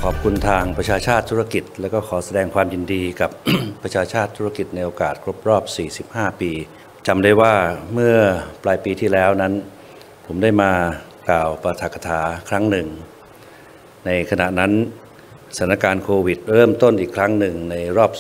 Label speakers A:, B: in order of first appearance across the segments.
A: ขอบคุณทางประชาชาติธุรกิจและก็ขอแสดงความยินดีกับ ประชาชาติธุรกิจในโอกาสครบรอบ 45 ปีจำได้ว่าเมื่อปลายปีที่แล้วนั้นผมได้มากล่าวปาฐกถาครั้งหนึ่งในขณะนั้นสถานการณ์โควิดเริ่มต้นอีกครั้งหนึ่งในรอบ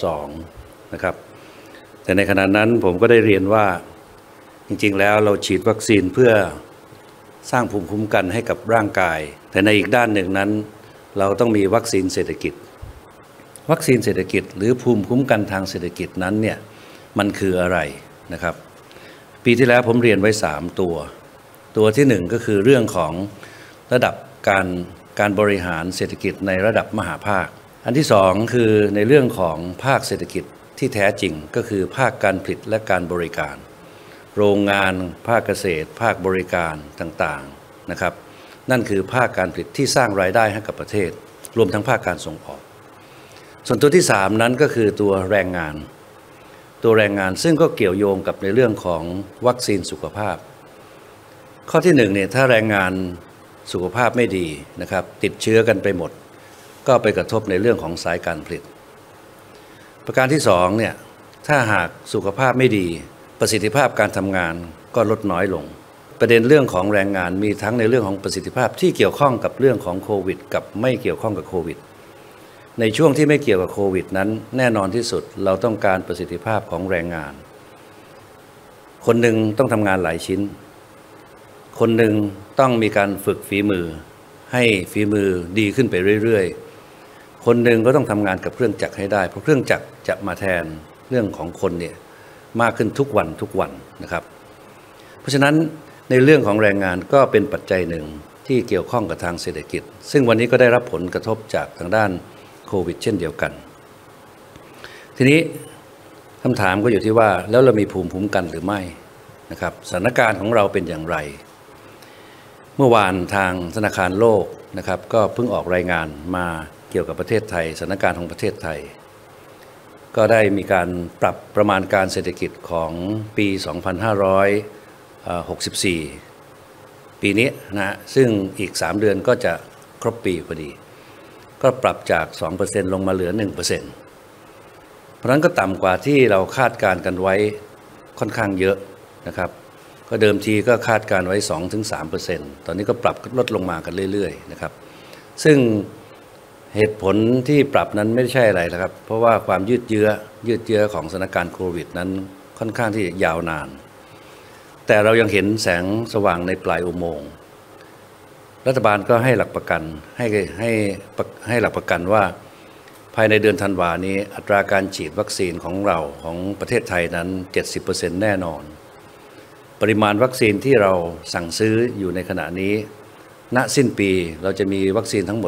A: 2นะครับแต่ในขณะนั้นผมก็ได้เรียนว่าจริงๆแล้วเราฉีดวัคซีนเพื่อสร้างภูมิคุ้มกันให้กับร่างกายแต่ในอีกด้านหนึ่งนั้นเราต้องมีวัคซีนเศรษฐกิจวัคซีนเศรษฐกิจหรือภูมิคุ้มกันทางเศรษฐกิจนั้นเนี่ยมันคืออะไรนะครับปีที่แล้วผมเรียนไว้3ตัวที่1ก็คือเรื่องของระดับการบริหารเศรษฐกิจในระดับมหาภาคอันที่2คือในเรื่องของภาคเศรษฐกิจที่แท้จริงก็คือภาคการผลิตและการบริการโรงงานภาคเกษตรภาคบริการต่างๆนะครับนั่นคือภาคการผลิตที่สร้างรายได้ให้กับประเทศรวมทั้งภาคการส่งออกส่วนตัวที่3นั้นก็คือตัวแรงงานซึ่งก็เกี่ยวโยงกับในเรื่องของวัคซีนสุขภาพข้อที่1เนี่ยถ้าแรงงานสุขภาพไม่ดีนะครับติดเชื้อกันไปหมดก็ไปกระทบในเรื่องของสายการผลิตประการที่2เนี่ยถ้าหากสุขภาพไม่ดีประสิทธิภาพการทำงานก็ลดน้อยลงประเด็นเรื่องของแรงงานมีทั้งในเรื่องของประสิทธิภาพที่เกี่ยวข้องกับเรื่องของโควิดกับไม่เกี่ยวข้องกับโควิดในช่วงที่ไม่เกี่ยวกับโควิดนั้นแน่นอนที่สุดเราต้องการประสิทธิภาพของแรงงานคนหนึ่งต้องทำงานหลายชิ้นคนหนึ่งต้องมีการฝึกฝีมือให้ฝีมือดีขึ้นไปเรื่อยๆคนหนึ่งก็ต้องทำงานกับเครื่องจักรให้ได้เพราะเครื่องจักรจะมาแทนเรื่องของคนเนี่ยมากขึ้นทุกวันนะครับเพราะฉะนั้นในเรื่องของแรงงานก็เป็นปัจจัยหนึ่งที่เกี่ยวข้องกับทางเศรษฐกิจซึ่งวันนี้ก็ได้รับผลกระทบจากทางด้านโควิดเช่นเดียวกันทีนี้คำถามก็อยู่ที่ว่าแล้วเรามีภูมิคุ้มกันหรือไม่นะครับสถานการณ์ของเราเป็นอย่างไรเมื่อวานทางธนาคารโลกนะครับก็เพิ่งออกรายงานมาเกี่ยวกับประเทศไทยสถานการณ์ของประเทศไทยก็ได้มีการปรับประมาณการเศรษฐกิจของปี 2564 ปีนี้นะซึ่งอีก3เดือนก็จะครบปีพอดีก็ปรับจาก 2% ลงมาเหลือ 1%เพราะนั้นก็ต่ำกว่าที่เราคาดการณ์กันไว้ค่อนข้างเยอะนะครับก็เดิมทีก็คาดการไว้ 2-3% ตอนนี้ก็ปรับลดลงมากันเรื่อยๆนะครับซึ่งเหตุผลที่ปรับนั้นไม่ใช่อะไรนะครับเพราะว่าความยืดเยื้อของสถานการณ์โควิดนั้นค่อนข้างที่ยาวนานแต่เรายังเห็นแสงสว่างในปลายอุโมงค์รัฐบาลก็ให้หลักประกันให้หลักประกันว่าภายในเดือนธันวานี้อัตราการฉีดวัคซีนของเราของประเทศไทยนั้น 70% แน่นอนปริมาณวัคซีนที่เราสั่งซื้ออยู่ในขณะนี้ณสิ้นปีเราจะมีวัคซีนทั้งหมด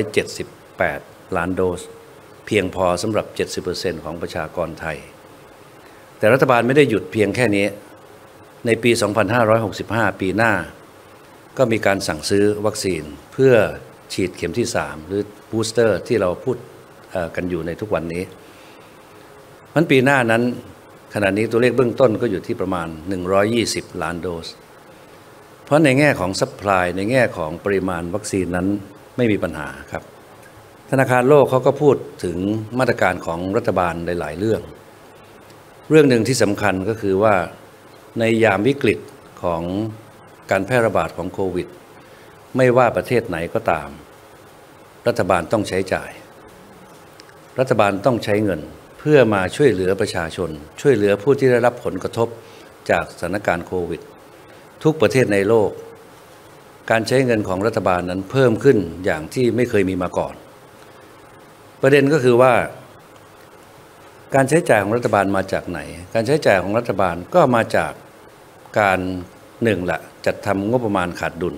A: 178ล้านโดสเพียงพอสำหรับ 70% ของประชากรไทยแต่รัฐบาลไม่ได้หยุดเพียงแค่นี้ในปี 2565 ปีหน้าก็มีการสั่งซื้อวัคซีนเพื่อฉีดเข็มที่3หรือบูสเตอร์ที่เราพูดกันอยู่ในทุกวันนี้มันปีหน้านั้นขณะนี้ตัวเลขเบื้องต้นก็อยู่ที่ประมาณ120ล้านโดสเพราะในแง่ของซัพพลายในแง่ของปริมาณวัคซีนนั้นไม่มีปัญหาครับธนาคารโลกเขาก็พูดถึงมาตรการของรัฐบาลหลายๆเรื่องหนึ่งที่สำคัญก็คือว่าในยามวิกฤตของการแพร่ระบาดของโควิดไม่ว่าประเทศไหนก็ตามรัฐบาลต้องใช้จ่ายรัฐบาลต้องใช้เงินเพื่อมาช่วยเหลือประชาชนช่วยเหลือผู้ที่ได้รับผลกระทบจากสถานการณ์โควิดทุกประเทศในโลกการใช้เงินของรัฐบาลนั้นเพิ่มขึ้นอย่างที่ไม่เคยมีมาก่อนประเด็นก็คือว่าการใช้จ่ายของรัฐบาลมาจากไหนการใช้จ่ายของรัฐบาลก็มาจากการจัดทำงบประมาณขาดดุล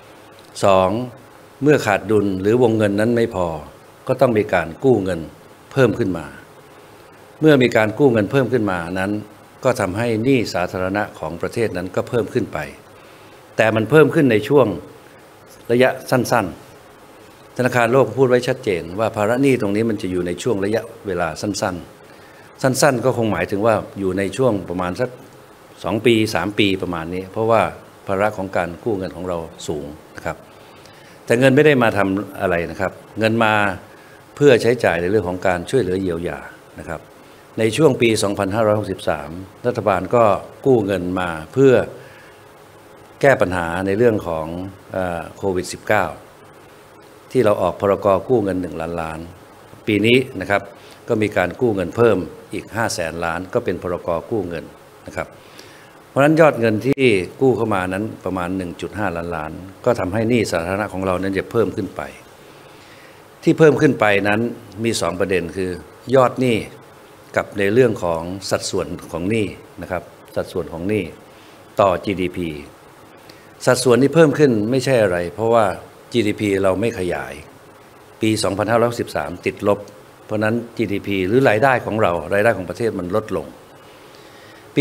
A: 2เมื่อขาดดุลหรือวงเงินนั้นไม่พอก็ต้องมีการกู้เงินเพิ่มขึ้นมาเมื่อมีการกู้เงินเพิ่มขึ้นมานั้นก็ทำให้หนี้สาธารณะของประเทศนั้นก็เพิ่มขึ้นไปแต่มันเพิ่มขึ้นในช่วงระยะสั้นๆธนาคารโลกพูดไว้ชัดเจนว่าภาระหนี้ตรงนี้มันจะอยู่ในช่วงระยะเวลาสั้นๆก็คงหมายถึงว่าอยู่ในช่วงประมาณสัก2 ปี 3 ปีประมาณนี้เพราะว่าภาระของการกู้เงินของเราสูงนะครับแต่เงินไม่ได้มาทำอะไรนะครับเงินมาเพื่อใช้จ่ายในเรื่องของการช่วยเหลือเยียวยานะครับในช่วงปี 2563 รัฐบาลก็กู้เงินมาเพื่อแก้ปัญหาในเรื่องของโควิด -19 ที่เราออกพรก.กู้เงิน1 ล้านล้านปีนี้นะครับก็มีการกู้เงินเพิ่มอีก500,000 ล้านก็เป็นพรก.กู้เงินนะครับเพราะฉะนั้นยอดเงินที่กู้เข้ามานั้นประมาณ 1.5 ล้านล้านก็ทำให้หนี้สาธารณะของเรานั้นจะเพิ่มขึ้นไปที่เพิ่มขึ้นไปนั้นมี2 ประเด็นคือยอดหนี้กับในเรื่องของสัดส่วนของหนี้นะครับสัดส่วนของหนี้ต่อ GDP สัดส่วนที่เพิ่มขึ้นไม่ใช่อะไรเพราะว่า GDP เราไม่ขยายปี 2513 ติดลบเพราะนั้น GDP หรือรายได้ของเรารายได้ของประเทศมันลดลงปี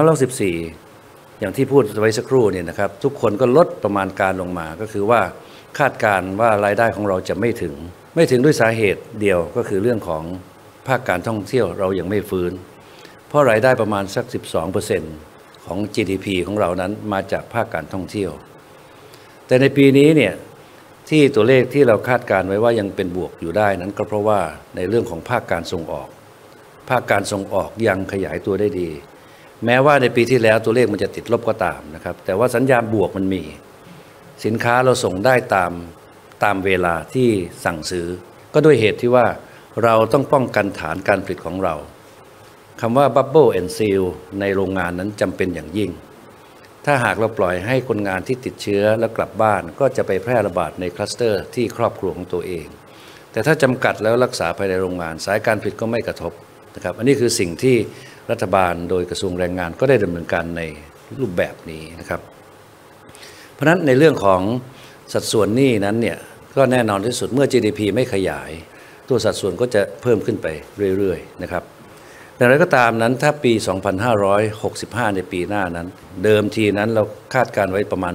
A: 2514 อย่างที่พูดไว้สักครู่เนี่ยนะครับทุกคนก็ลดประมาณการลงมาก็คือว่าคาดการณ์ว่ารายได้ของเราจะไม่ถึงด้วยสาเหตุเดียวก็คือเรื่องของภาคการท่องเที่ยวเรายังไม่ฟื้นเพราะรายได้ประมาณสัก 12% ของ GDP ของเรานั้นมาจากภาคการท่องเที่ยวแต่ในปีนี้เนี่ยที่ตัวเลขที่เราคาดการไว้ว่ายังเป็นบวกอยู่ได้นั้นก็เพราะว่าในเรื่องของภาคการส่งออกภาคการส่งออกยังขยายตัวได้ดีแม้ว่าในปีที่แล้วตัวเลขมันจะติดลบก็ตามนะครับแต่ว่าสัญญาณบวกมันมีสินค้าเราส่งได้ตามเวลาที่สั่งซื้อก็ด้วยเหตุที่ว่าเราต้องป้องกันฐานการผลิตของเราคำว่า Bubble and Seal ในโรงงานนั้นจำเป็นอย่างยิ่งถ้าหากเราปล่อยให้คนงานที่ติดเชื้อแล้วกลับบ้านก็จะไปแพร่ระบาดในคลัสเตอร์ที่ครอบครัวของตัวเองแต่ถ้าจำกัดแล้วรักษาภายในโรงงานสายการผลิตก็ไม่กระทบนะครับอันนี้คือสิ่งที่รัฐบาลโดยกระทรวงแรงงานก็ได้ดำเนินการในรูปแบบนี้นะครับเพราะฉะนั้นในเรื่องของสัดส่วนหนี้นั้นเนี่ยก็แน่นอนที่สุดเมื่อ GDP ไม่ขยายตัวสัดส่วนก็จะเพิ่มขึ้นไปเรื่อยๆนะครับแต่อะไรก็ตามนั้นถ้าปี 2565 ในปีหน้านั้นเดิมทีนั้นเราคาดการไว้ประมาณ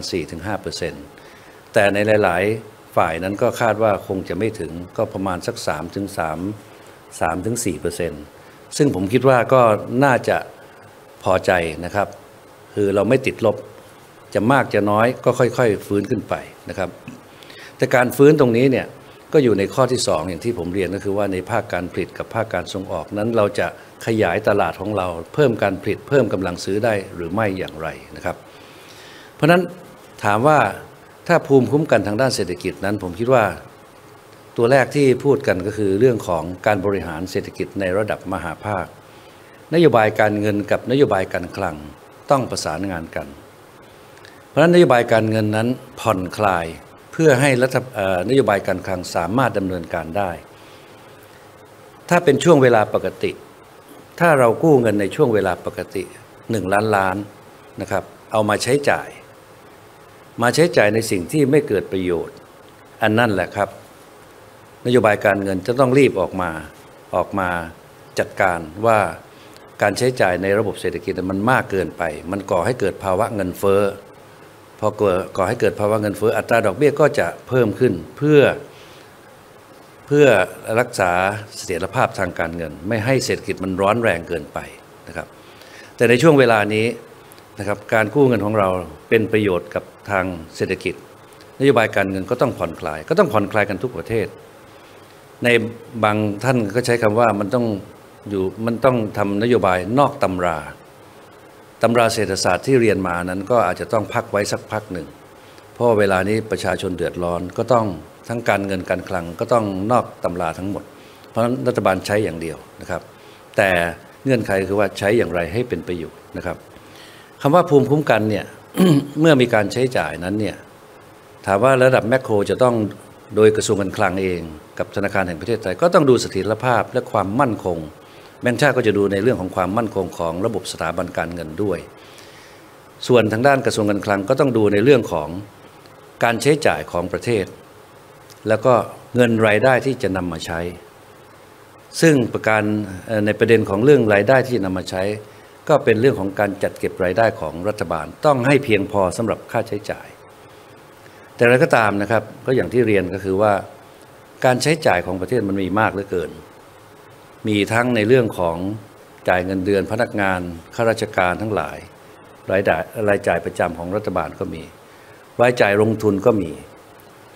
A: 4-5% แต่ในหลายๆฝ่ายนั้นก็คาดว่าคงจะไม่ถึงก็ประมาณสัก 3-4%ซึ่งผมคิดว่าก็น่าจะพอใจนะครับคือเราไม่ติดลบจะมากจะน้อยก็ค่อยๆฟื้นขึ้นไปนะครับแต่การฟื้นตรงนี้เนี่ยก็อยู่ในข้อที่2อย่างที่ผมเรียนก็คือว่าในภาคการผลิตกับภาคการส่งออกนั้นเราจะขยายตลาดของเราเพิ่มการผลิตเพิ่มกำลังซื้อได้หรือไม่อย่างไรนะครับเพราะฉะนั้นถามว่าถ้าภูมิคุ้มกันทางด้านเศรษฐกิจนั้นผมคิดว่าตัวแรกที่พูดกันก็คือเรื่องของการบริหารเศรษฐกิจในระดับมหาภาคนโยบายการเงินกับนโยบายการคลังต้องประสานงานกันเพราะฉะนั้นนโยบายการเงินนั้นผ่อนคลายเพื่อให้นโยบายการคลังสามารถดำเนินการได้ถ้าเป็นช่วงเวลาปกติถ้าเรากู้เงินในช่วงเวลาปกติ1 ล้านล้านนะครับเอามาใช้จ่ายในสิ่งที่ไม่เกิดประโยชน์อันนั่นแหละครับนโยบายการเงินจะต้องรีบออกมาจัดการว่าการใช้จ่ายในระบบเศรษฐกิจมันมากเกินไปมันก่อให้เกิดภาวะเงินเฟ้อพอก่อให้เกิดภาวะเงินเฟ้ออัตราดอกเบี้ยก็จะเพิ่มขึ้นเพื่อรักษาเสถียรภาพทางการเงินไม่ให้เศรษฐกิจมันร้อนแรงเกินไปนะครับแต่ในช่วงเวลานี้นะครับการกู้เงินของเราเป็นประโยชน์กับทางเศรษฐกิจนโยบายการเงินก็ต้องผ่อนคลายกันทุกประเทศในบางท่านก็ใช้คำว่ามันต้องทำนโยบายนอกตำราเศรษฐศาสตร์ที่เรียนมานั้นก็อาจจะต้องพักไว้สักพักหนึ่งเพราะเวลานี้ประชาชนเดือดร้อนก็ต้องทั้งการเงินการคลังก็ต้องนอกตำราทั้งหมดเพราะฉะนั้นรัฐบาลใช้อย่างเดียวนะครับแต่เงื่อนไขคือว่าใช้อย่างไรให้เป็นประโยชน์นะครับคำว่าภูมิคุ้มกันเนี่ย เมื่อมีการใช้จ่ายนั้นเนี่ยถามว่าระดับแมคโครจะต้องโดยกระทรวงการคลังเองกับธนาคารแห่งประเทศไทยก็ต้องดูเสถียรภาพและความมั่นคงแบงก์ชาติก็จะดูในเรื่องของความมั่นคงของระบบสถาบันการเงินด้วยส่วนทางด้านกระทรวงการคลังก็ต้องดูในเรื่องของการใช้จ่ายของประเทศแล้วก็เงินรายได้ที่จะนำมาใช้ซึ่งในประเด็นของเรื่องรายได้ที่นำมาใช้ก็เป็นเรื่องของการจัดเก็บรายได้ของรัฐบาลต้องให้เพียงพอสำหรับค่าใช้จ่ายแต่อะไรก็ตามนะครับก็อย่างที่เรียนก็คือว่าการใช้จ่ายของประเทศมันมีมากเหลือเกินมีทั้งในเรื่องของจ่ายเงินเดือนพนักงานข้าราชการทั้งหลายรายจ่ายประจำของรัฐบาลก็มีรายจ่ายลงทุนก็มี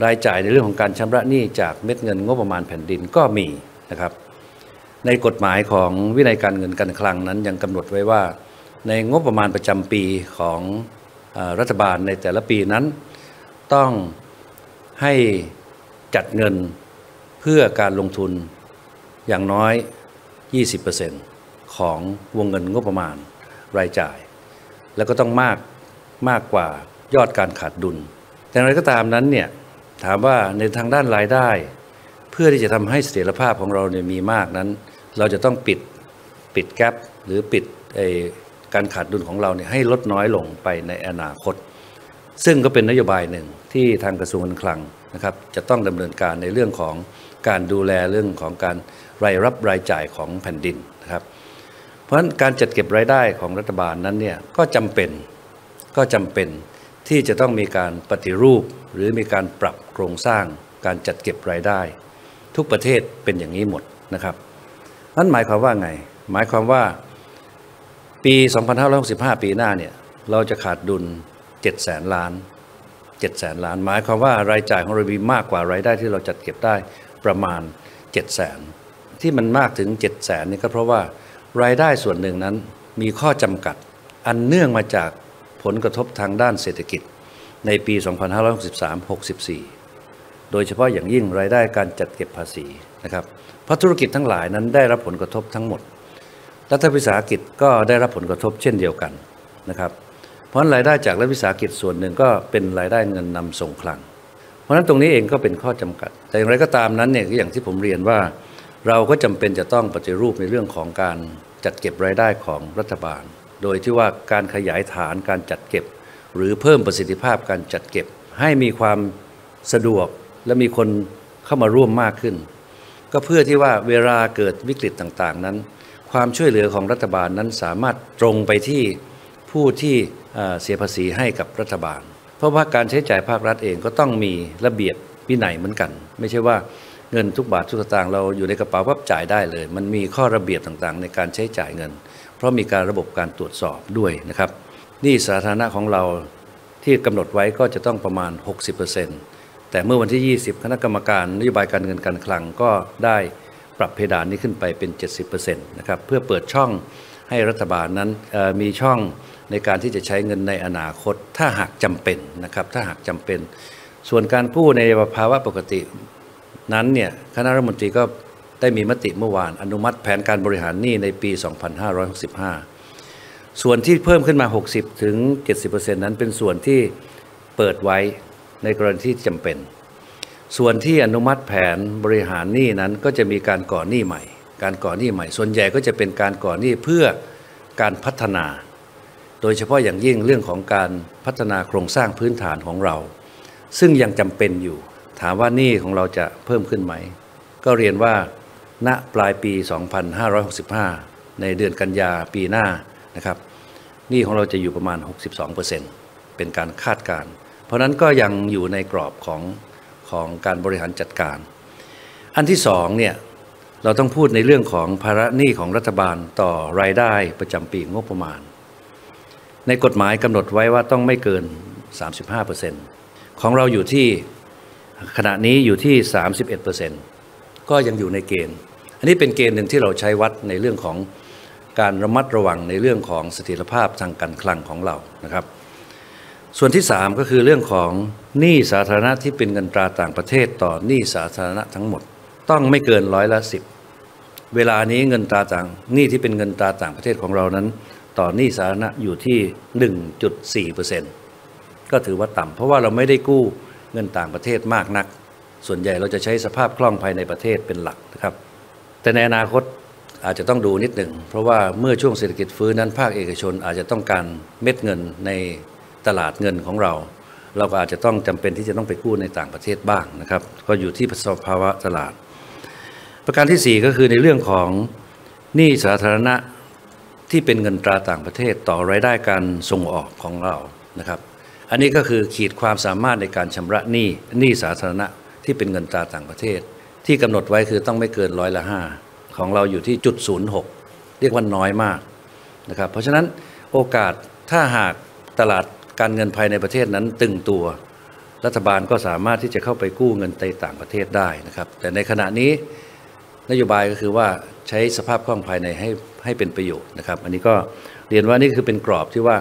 A: รายจ่ายในเรื่องของการชำระหนี้จากเม็ดเงินงบประมาณแผ่นดินก็มีนะครับในกฎหมายของวินัยการเงินการคลังนั้นยังกำหนดไว้ว่าในงบประมาณประจำปีของรัฐบาลในแต่ละปีนั้นต้องให้จัดเงินเพื่อการลงทุนอย่างน้อย 20% ของวงเงินงบประมาณรายจ่ายแล้วก็ต้องมากกว่ายอดการขาดดุลแต่อย่างไรก็ตามนั้นเนี่ยถามว่าในทางด้านรายได้เพื่อที่จะทำให้เสถียรภาพของเราเนี่ยมีมากนั้นเราจะต้องปิดแกปหรือปิดการขาดดุลของเราเนี่ยให้ลดน้อยลงไปในอนาคตซึ่งก็เป็นนโยบายหนึ่งที่ทางกระทรวงการคลังนะครับจะต้องดำเนินการในเรื่องของการดูแลเรื่องของการรายรับรายจ่ายของแผ่นดินนะครับเพราะฉะนั้นการจัดเก็บรายได้ของรัฐบาลนั้นเนี่ยก็จำเป็นที่จะต้องมีการปฏิรูปหรือมีการปรับโครงสร้างการจัดเก็บรายได้ทุกประเทศเป็นอย่างนี้หมดนะครับนั่นหมายความว่าไงหมายความว่าปี2565ปีหน้าเนี่ยเราจะขาดดุล700,000 ล้านหมายความว่ารายจ่ายของเรามีมากกว่ารายได้ที่เราจัดเก็บได้ประมาณ700,000ที่มันมากถึง700,000นี่ก็เพราะว่ารายได้ส่วนหนึ่งนั้นมีข้อจำกัดอันเนื่องมาจากผลกระทบทางด้านเศรษฐกิจในปี2563-64โดยเฉพาะอย่างยิ่งรายได้การจัดเก็บภาษีนะครับเพราะธุรกิจทั้งหลายนั้นได้รับผลกระทบทั้งหมดรัฐวิสาหกิจก็ได้รับผลกระทบเช่นเดียวกันนะครับเพราะรายได้จากรัฐวิสาหกิจส่วนหนึ่งก็เป็นรายได้เงินนำส่งคลังเพราะฉะนั้นตรงนี้เองก็เป็นข้อจำกัดแต่อย่างไรก็ตามนั้นเนี่ยอย่างที่ผมเรียนว่าเราก็จำเป็นจะต้องปฏิรูปในเรื่องของการจัดเก็บรายได้ของรัฐบาลโดยที่ว่าการขยายฐานการจัดเก็บหรือเพิ่มประสิทธิภาพการจัดเก็บให้มีความสะดวกและมีคนเข้ามาร่วมมากขึ้นก็เพื่อที่ว่าเวลาเกิดวิกฤตต่างๆนั้นความช่วยเหลือของรัฐบาลนั้นสามารถตรงไปที่ผู้ที่เสียภาษีให้กับรัฐบาลเพราะว่าการใช้จ่ายภาครัฐเองก็ต้องมีระเบียบวินัยเหมือนกันไม่ใช่ว่าเงินทุกบาททุกสตางค์เราอยู่ในกระเป๋าปั๊บจ่ายได้เลยมันมีข้อระเบียบต่างๆในการใช้จ่ายเงินเพราะมีการระบบการตรวจสอบด้วยนะครับหนี้สาธารณะของเราที่กำหนดไว้ก็จะต้องประมาณ 60% แต่เมื่อวันที่ 20 คณะกรรมการนโยบายการเงินการคลังก็ได้ปรับเพดานนี้ขึ้นไปเป็น 70% นะครับเพื่อเปิดช่องให้รัฐบาลนั้นมีช่องในการที่จะใช้เงินในอนาคตถ้าหากจำเป็นนะครับถ้าหากจำเป็นส่วนการกู้ในภาวะปกตินั้นเนี่ยคณะรัฐมนตรีก็ได้มีมติเมื่อวานอนุมัติแผนการบริหารหนี้ในปี 2565 ส่วนที่เพิ่มขึ้นมา 60-70% นั้นเป็นส่วนที่เปิดไว้ในกรณีที่จำเป็นส่วนที่อนุมัติแผนบริหารหนี้นั้นก็จะมีการก่อหนี้ใหม่ส่วนใหญ่ก็จะเป็นการก่อหนี้เพื่อการพัฒนาโดยเฉพาะอย่างยิ่งเรื่องของการพัฒนาโครงสร้างพื้นฐานของเราซึ่งยังจำเป็นอยู่ถามว่าหนี้ของเราจะเพิ่มขึ้นไหมก็เรียนว่าณปลายปี 2565 ในเดือนกันยาปีหน้านะครับหนี้ของเราจะอยู่ประมาณ 62% เป็นการคาดการณ์เพราะนั้นก็ยังอยู่ในกรอบของการบริหารจัดการอันที่สองเนี่ยเราต้องพูดในเรื่องของภาระหนี้ของรัฐบาลต่อรายได้ประจำปีงบประมาณในกฎหมายกำหนดไว้ว่าต้องไม่เกิน 35% ของเราอยู่ที่ขณะนี้อยู่ที่ 31% ก็ยังอยู่ในเกณฑ์อันนี้เป็นเกณฑ์หนึ่งที่เราใช้วัดในเรื่องของการระมัดระวังในเรื่องของเสถียรภาพทางการคลังของเรานะครับส่วนที่3ก็คือเรื่องของหนี้สาธารณะที่เป็นเงินตราต่างประเทศต่อหนี้สาธารณะทั้งหมดต้องไม่เกิน10%เวลานี้เงินตราต่างหนี้ที่เป็นเงินตราต่างประเทศของเรานั้นต่อหนี้สาธารณะอยู่ที่ 1.4% ก็ถือว่าต่ำเพราะว่าเราไม่ได้กู้เงินต่างประเทศมากนักส่วนใหญ่เราจะใช้สภาพคล่องภายในประเทศเป็นหลักนะครับแต่ในอนาคตอาจจะต้องดูนิดหนึ่งเพราะว่าเมื่อช่วงเศรษฐกิจฟื้นนั้นภาคเอกชนอาจจะต้องการเม็ดเงินในตลาดเงินของเราก็อาจจะต้องจำเป็นที่จะต้องไปกู้ในต่างประเทศบ้างนะครับก็อยู่ที่สภาวะตลาดประการที่4ก็คือในเรื่องของหนี้สาธารณะที่เป็นเงินตราต่างประเทศต่อรายได้การส่งออกของเรานะครับอันนี้ก็คือขีดความสามารถในการชำระหนี้สาธารณะที่เป็นเงินตราต่างประเทศที่กำหนดไว้คือต้องไม่เกิน5%ของเราอยู่ที่0.06เรียกว่าน้อยมากนะครับเพราะฉะนั้นโอกาสถ้าหากตลาดการเงินภายในประเทศนั้นตึงตัวรัฐบาลก็สามารถที่จะเข้าไปกู้เงินในต่างประเทศได้นะครับแต่ในขณะนี้นโยบายก็คือว่าใช้สภาพคล่องภายในให้เป็นประโยชน์นะครับอันนี้ก็เรียนว่านี่คือเป็นกรอบที่ว่า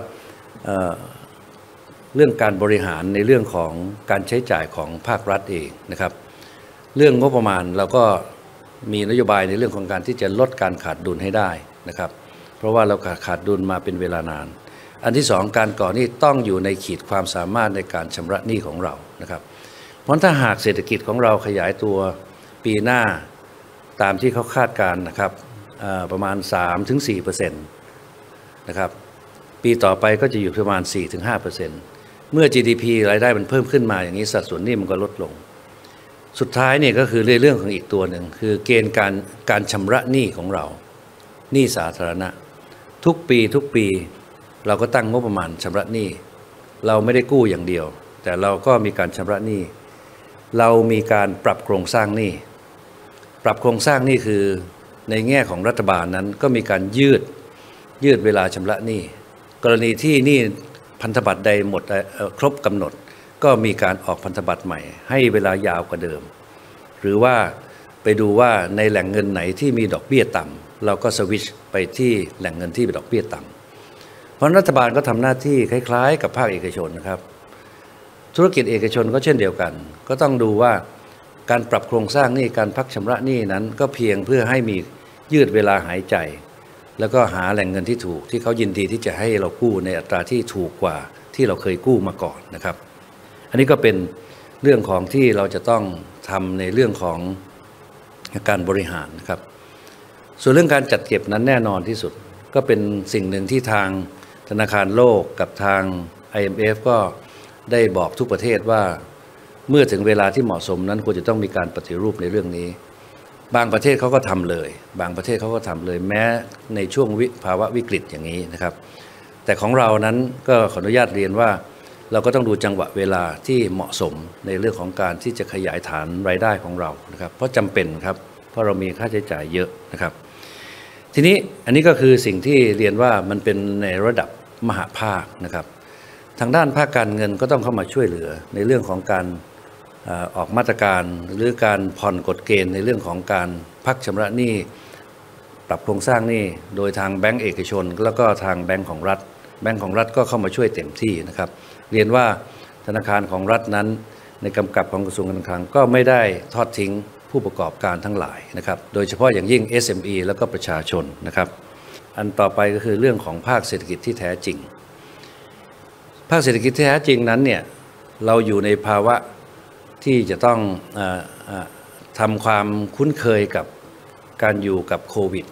A: เรื่องการบริหารในเรื่องของการใช้จ่ายของภาครัฐเองนะครับเรื่องงบประมาณเราก็มีนโยบายในเรื่องของการที่จะลดการขาดดุลให้ได้นะครับเพราะว่าเราขาดดุลมาเป็นเวลานานอันที่สองการก่อหนี้ต้องอยู่ในขีดความสามารถในการชำระหนี้ของเรานะครับเพราะถ้าหากเศรษฐกิจของเราขยายตัวปีหน้าตามที่เขาคาดการณ์นะครับประมาณ 3-4% นะครับปีต่อไปก็จะอยู่ประมาณ 4-5% เมื่อ GDP รายได้มันเพิ่มขึ้นมาอย่างนี้สัดส่วนหนี้มันก็ลดลงสุดท้ายเนี่ยก็คือเรื่องของอีกตัวหนึ่งคือเกณฑ์การชำระหนี้ของเราหนี้สาธารณะทุกปีเราก็ตั้งงบประมาณชำระหนี้เราไม่ได้กู้อย่างเดียวแต่เราก็มีการชำระหนี้เรามีการปรับโครงสร้างหนี้ปรับโครงสร้างหนี้คือในแง่ของรัฐบาลนั้นก็มีการยืดเวลาชำระหนี้กรณีที่หนี้พันธบัตรใดหมดครบกำหนดก็มีการออกพันธบัตรใหม่ให้เวลายาวกว่าเดิมหรือว่าไปดูว่าในแหล่งเงินไหนที่มีดอกเบี้ยต่ำเราก็สวิตช์ไปที่แหล่งเงินที่มีดอกเบี้ยต่ำเพราะรัฐบาลก็ทำหน้าที่คล้ายๆกับภาคเอกชนนะครับธุรกิจเอกชนก็เช่นเดียวกันก็ต้องดูว่าการปรับโครงสร้างหนี้การพักชำระหนี้นั้นก็เพียงเพื่อให้มียืดเวลาหายใจแล้วก็หาแหล่งเงินที่ถูกที่เขายินดีที่จะให้เรากู้ในอัตราที่ถูกกว่าที่เราเคยกู้มาก่อนนะครับอันนี้ก็เป็นเรื่องของที่เราจะต้องทำในเรื่องของการบริหารนะครับส่วนเรื่องการจัดเก็บนั้นแน่นอนที่สุดก็เป็นสิ่งหนึ่งที่ทางธนาคารโลกกับทาง IMF ก็ได้บอกทุกประเทศว่าเมื่อถึงเวลาที่เหมาะสมนั้นควรจะต้องมีการปฏิรูปในเรื่องนี้บางประเทศเขาก็ทำเลยบางประเทศเขาก็ทำเลยแม้ในช่วงภาวะวิกฤตอย่างนี้นะครับแต่ของเรานั้นก็ขออนุญาตเรียนว่าเราก็ต้องดูจังหวะเวลาที่เหมาะสมในเรื่องของการที่จะขยายฐานรายได้ของเรานะครับเพราะจำเป็นครับเพราะเรามีค่าใช้จ่ายเยอะนะครับทีนี้อันนี้ก็คือสิ่งที่เรียนว่ามันเป็นในระดับมหาภาคนะครับทางด้านภาคการเงินก็ต้องเข้ามาช่วยเหลือในเรื่องของการออกมาตรการหรือการผ่อนกฎเกณฑ์ในเรื่องของการพักชำระหนี้ปรับโครงสร้างหนี้โดยทางแบงก์เอกชนแล้วก็ทางแบงก์ของรัฐก็เข้ามาช่วยเต็มที่นะครับเรียนว่าธนาคารของรัฐนั้นในกำกับของกระทรวงการคลังก็ไม่ได้ทอดทิ้งผู้ประกอบการทั้งหลายนะครับโดยเฉพาะอย่างยิ่ง SME แล้วก็ประชาชนนะครับอันต่อไปก็คือเรื่องของภาคเศรษฐกิจที่แท้จริงภาคเศรษฐกิจที่แท้จริงนั้นเนี่ยเราอยู่ในภาวะที่จะต้องทำความคุ้นเคยกับการอยู่กับโควิด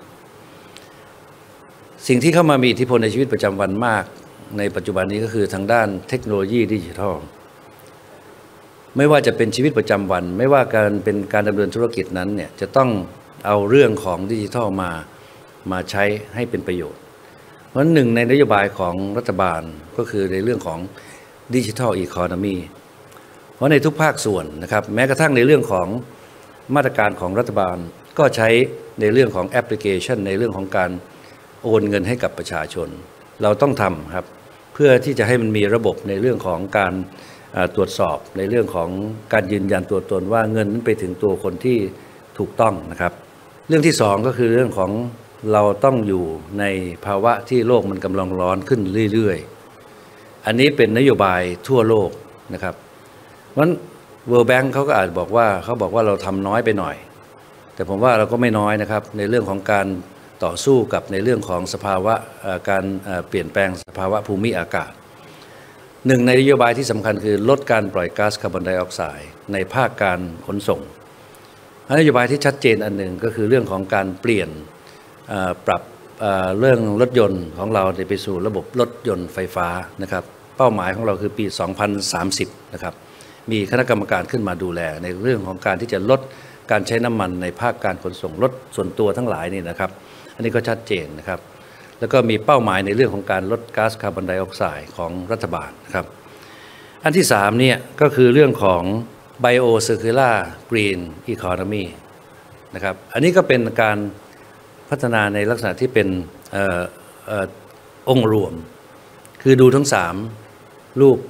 A: สิ่งที่เข้ามามีอิทธิพลในชีวิตประจำวันมากในปัจจุบันนี้ก็คือทางด้านเทคโนโลยีดิจิทัลไม่ว่าจะเป็นชีวิตประจำวันไม่ว่าการดำเนินธุรกิจนั้นเนี่ยจะต้องเอาเรื่องของดิจิทัลมาใช้ให้เป็นประโยชน์เพราะหนึ่งในนโยบายของรัฐบาลก็คือในเรื่องของดิจิทัลอีโคโนมีเพราะในทุกภาคส่วนนะครับแม้กระทั่งในเรื่องของมาตรการของรัฐบาลก็ใช้ในเรื่องของแอปพลิเคชันในเรื่องของการโอนเงินให้กับประชาชนเราต้องทำครับเพื่อที่จะให้มันมีระบบในเรื่องของการตรวจสอบในเรื่องของการยืนยันตัวตนว่าเงินนั้นไปถึงตัวคนที่ถูกต้องนะครับเรื่องที่สองก็คือเรื่องของเราต้องอยู่ในภาวะที่โลกมันกำลังร้อนขึ้นเรื่อยๆอันนี้เป็นนโยบายทั่วโลกนะครับเพราะฉะนั้น World Bank เขาก็อาจบอกว่าเราทำน้อยไปหน่อยแต่ผมว่าเราก็ไม่น้อยนะครับในเรื่องของการต่อสู้กับในเรื่องของสภาวะการเปลี่ยนแปลงสภาวะภูมิอากาศหนึ่งในนโยบายที่สำคัญคือลดการปล่อยก๊าซคาร์บอนไดออกไซด์ในภาคการขนส่งนโยบายที่ชัดเจนอันหนึ่งก็คือเรื่องของการเปลี่ยนปรับเรื่องรถยนต์ของเราไปสู่ระบบรถยนต์ไฟฟ้านะครับเป้าหมายของเราคือปี 2030 นะครับมีคณะกรรมการขึ้นมาดูแลในเรื่องของการที่จะลดการใช้น้ำมันในภาคการขนส่งรถส่วนตัวทั้งหลายนี่นะครับอันนี้ก็ชัดเจนนะครับแล้วก็มีเป้าหมายในเรื่องของการลดก๊าซคาร์บอนไดออกไซด์ของรัฐบาลนะครับอันที่3เนี่ยก็คือเรื่องของ Bio Circular Green Economy นะครับอันนี้ก็เป็นการพัฒนาในลักษณะที่เป็นองค์รวมคือดูทั้ง3รูป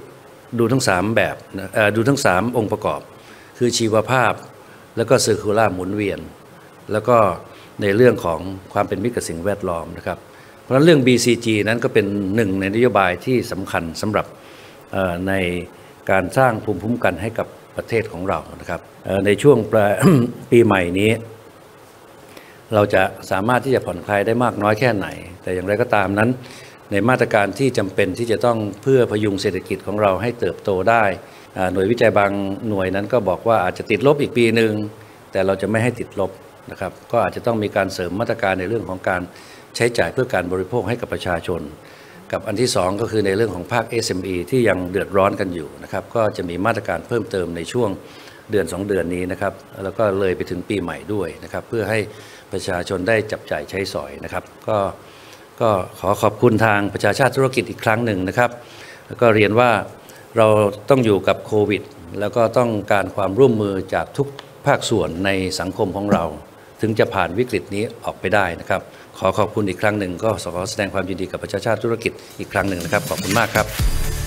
A: ดูทั้ง3แบบดูทั้ง3องค์ประกอบคือชีวภาพแล้วก็ circular หมุนเวียนแล้วก็ในเรื่องของความเป็นมิตรกับสิ่งแวดล้อมนะครับเพราะฉะนั้นเรื่อง BCG นั้นก็เป็นหนึ่งในนโยบายที่สำคัญสำหรับในการสร้างภูมิคุ้มกันให้กับประเทศของเรานะครับในช่วง ปีใหม่นี้เราจะสามารถที่จะผ่อนคลายได้มากน้อยแค่ไหนแต่อย่างไรก็ตามนั้นในมาตรการที่จำเป็นที่จะต้องเพื่อพยุงเศรษฐกิจของเราให้เติบโตได้หน่วยวิจัยบางหน่วยนั้นก็บอกว่าอาจจะติดลบอีกปีหนึ่งแต่เราจะไม่ให้ติดลบนะครับก็อาจจะต้องมีการเสริมมาตรการในเรื่องของการใช้จ่ายเพื่อการบริโภคให้กับประชาชนกับอันที่2ก็คือในเรื่องของภาค SME ที่ยังเดือดร้อนกันอยู่นะครับก็จะมีมาตรการเพิ่มเติมในช่วงเดือน2 เดือนนี้นะครับแล้วก็เลยไปถึงปีใหม่ด้วยนะครับเพื่อให้ประชาชนได้จับจ่ายใช้สอยนะครับก็ขอขอบคุณทางประชาชาติธุรกิจอีกครั้งหนึ่งนะครับแล้วก็เรียนว่าเราต้องอยู่กับโควิดแล้วก็ต้องการความร่วมมือจากทุกภาคส่วนในสังคมของเราถึงจะผ่านวิกฤตนี้ออกไปได้นะครับขอขอบคุณอีกครั้งหนึ่งก็ขอแสดงความยินดีกับประชาชาติธุรกิจอีกครั้งหนึ่งนะครับขอบคุณมากครับ